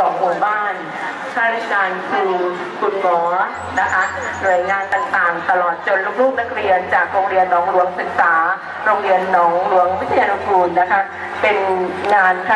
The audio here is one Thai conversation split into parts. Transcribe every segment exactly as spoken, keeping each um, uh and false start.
ของหมู่บ้านข้าราชการครูคุณหมอนะคะหน่วยงานต่างๆตลอดจนลูกๆนักเรียนจากโรงเรียนหนองหลวงศึกษาโรงเรียนหนองหลวงวิทยานุกูลนะคะเป็นงานค่ะ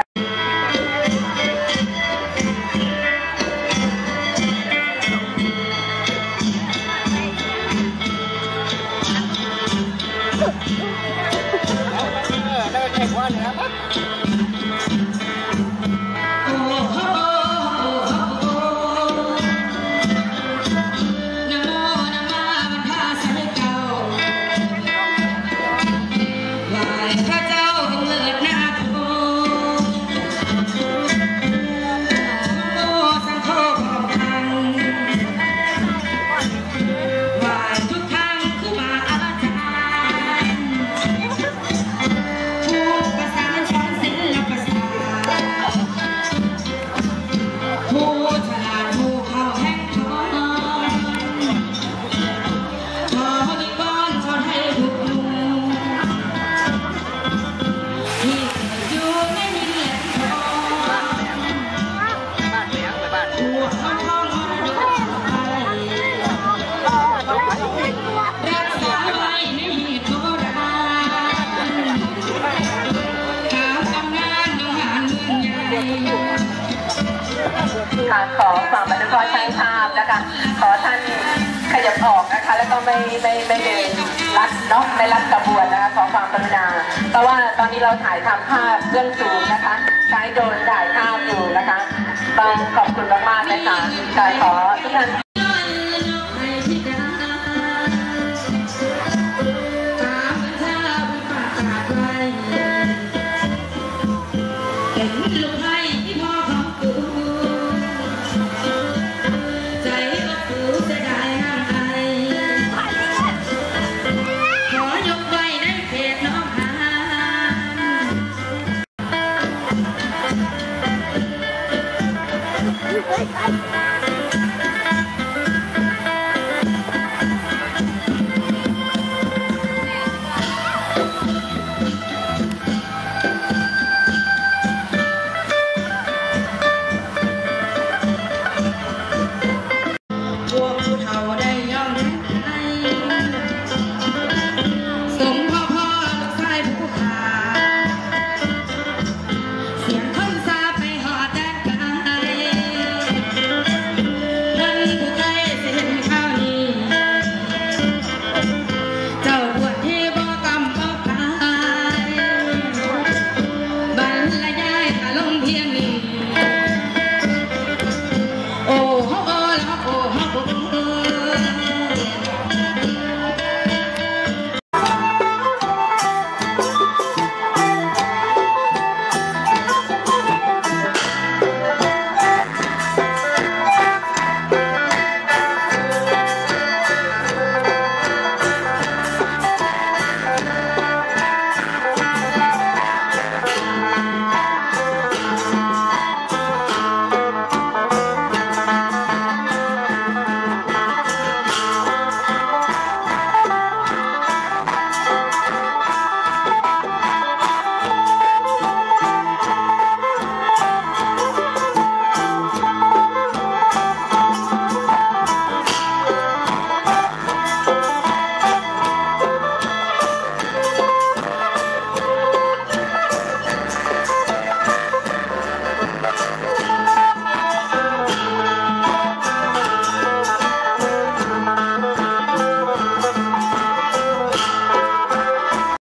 ขอความอนุเคราะห์ช่างภาพนะคะขอท่านขยับออกนะคะแล้วก็ไม่ไม่ไม่เดินลัดเนาะไม่ลัดกระบวนนะคะขอความกรุณาเพราะว่าตอนนี้เราถ่ายทำภาพเรื่องสูงนะคะใช้โดรนถ่ายภาพอยู่นะคะต้องขอบคุณมากๆเลยค่ะขอทุกท่าน Hey,